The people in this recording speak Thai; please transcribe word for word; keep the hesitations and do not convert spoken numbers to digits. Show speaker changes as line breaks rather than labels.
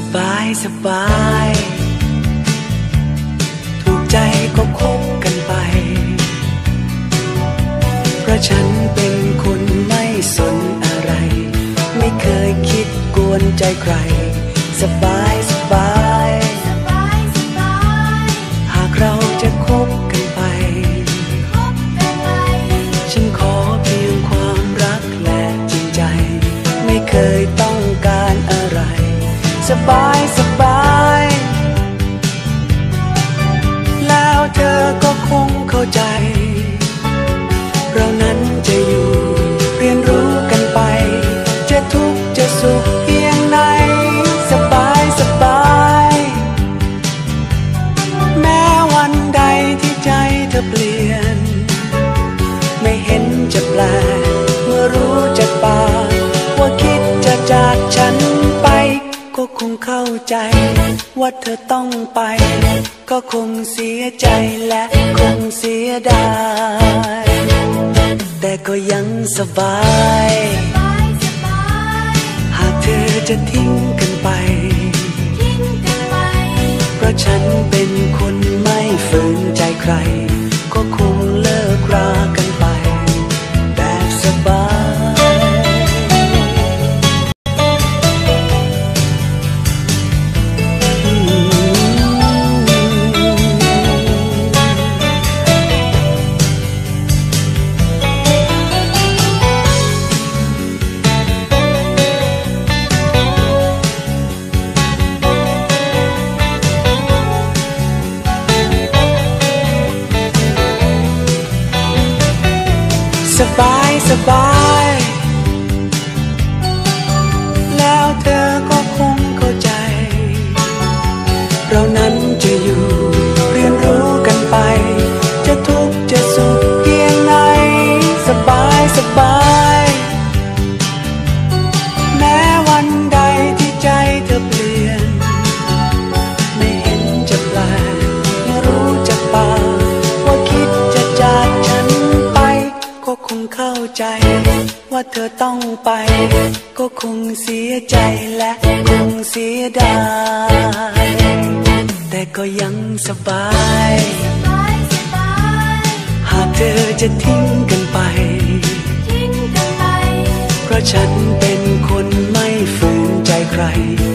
บายสบายถูกใจก็คบกันไปเพราะฉันเป็นคนไม่สนอะไรไม่เคยคิดกวนใจใครสบายสบายหากเราจะคบกันไปฉันขอเพียงความรักและจริงใจไม่เคยต้องการอะไรสบายสบายแล้วเธอก็คงเข้าใจเรานั้นจะอยู่เรียนรู้กันไปจะทุกข์จะสุขเพียงไหนสบายสบายแม้วันใดที่ใจเธอเปลี่ยนไม่เห็นจะแปลกเมื่อรู้จากปากว่าคิดจะจากฉันไปก็คงเข้าใจว่าเธอต้องไปก็คงเสียใจและคงเสียดายแต่ก็ยังสบายหากเธอจะทิ้งกันไปเพราะฉันเป็นคนไม่ฝืนใจใครก็คงเลิกรากันไปแบบสบายสบายสบายแล้วเธอก็คงเข้าใจเรานั้นจะอยู่เรียนรู้กันไปจะทุกข์จะสุขเพียงไหนสบายสบายแม้วันใดที่ใจเธอเปลี่ยนไม่เห็นจะแปลกเมื่อรู้จากปากว่าคิดจะจากฉันไปก็คงเข้าใจว่าเธอต้องไปก็คงเสียใจและคงเสียดายแต่ก็ยังสบายหากเธอจะทิ้งกันไปเพราะฉันเป็นคนไม่ฝืนใจใคร